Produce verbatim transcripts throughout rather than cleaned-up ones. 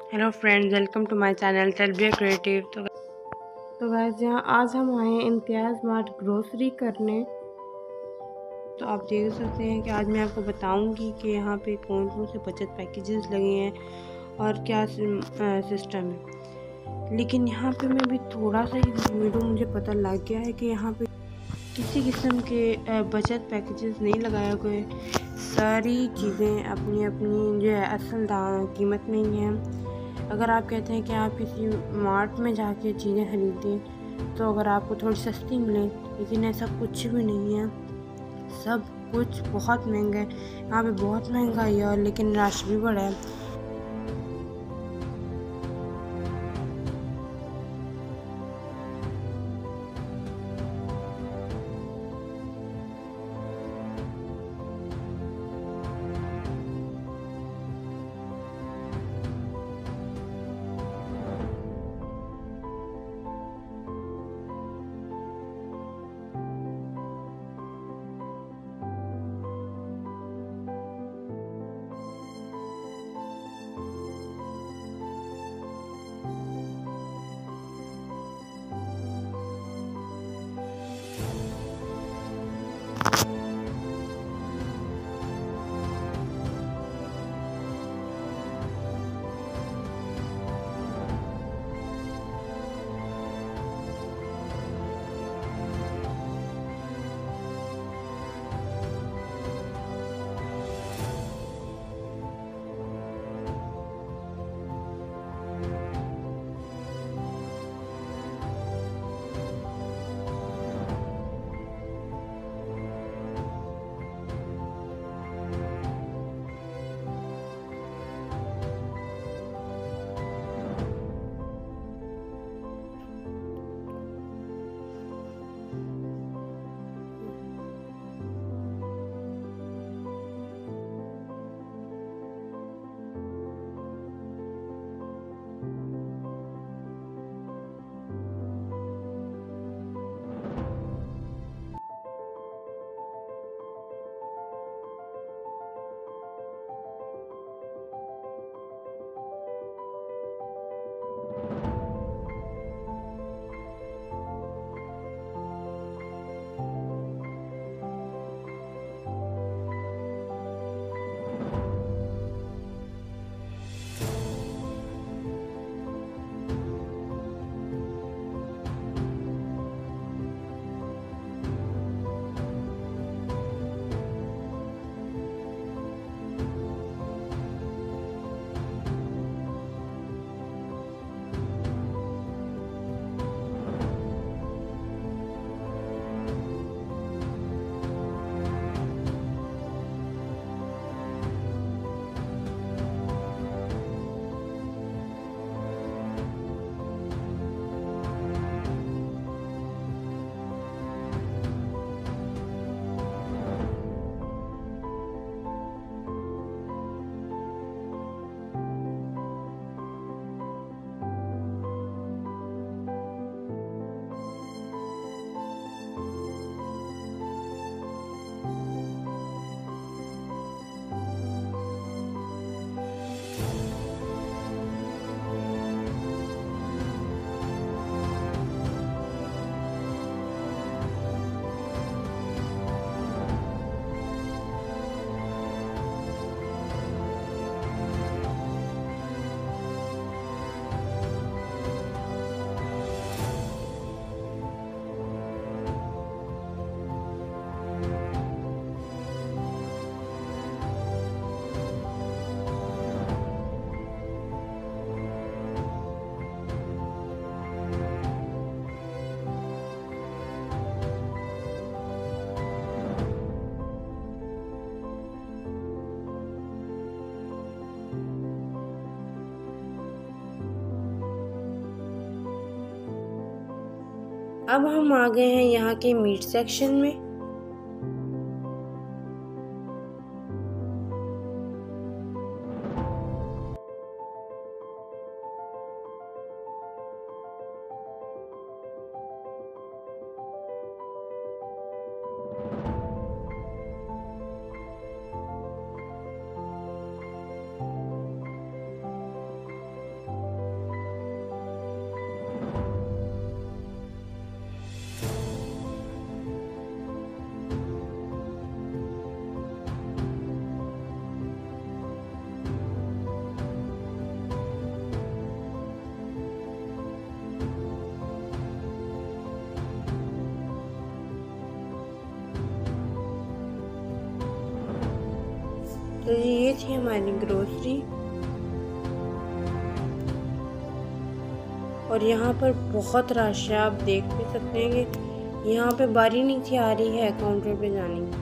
Hello friends, welcome to my channel Talbiya creative. तो तो guys यहाँ आज हम आए हैं इम्तियाज़ मार्ट ग्रोसरी करने। तो आप देख सकते हैं कि आज मैं आपको बताऊंगी कि यहाँ पे कौन कौन से बचत पैकेजेस लगे हैं और क्या सिस्टम है। लेकिन यहाँ पे मैं भी थोड़ा सा ही वीडियो मुझे पता लग गया है कि यहाँ पे किसी किस्म के बचत पैकेजेस नहीं लगाए गए। सारी चीज़ें अपनी अपनी जो है असल कीमत में ही हैं। अगर आप कहते हैं कि आप किसी मार्ट में जाके चीज़ें खरीदें तो अगर आपको थोड़ी सस्ती मिले, लेकिन ऐसा कुछ भी नहीं है। सब कुछ बहुत महंगा है, यहाँ पे बहुत महंगाई है और लेकिन रश भी बड़ा है। अब हम आ गए हैं यहाँ के मीट सेक्शन में। थी हमारी ग्रोसरी। और यहाँ पर बहुत रश है, आप देख भी सकते हैं कि यहाँ पे बारी नहीं थी आ रही है काउंटर पे जाने की।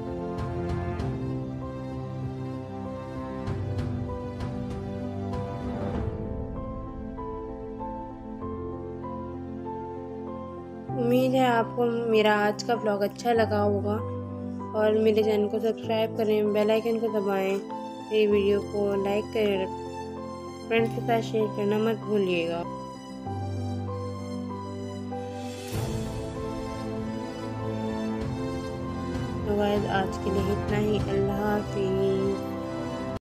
उम्मीद है आपको मेरा आज का व्लॉग अच्छा लगा होगा और मेरे चैनल को सब्सक्राइब करें, बेल आइकन को दबाएं, मेरी वीडियो को लाइक करें, फ्रेंड्स के साथ शेयर करना मत भूलिएगा। तो गाइस आज के लिए इतना ही। अल्लाह हाफिज़।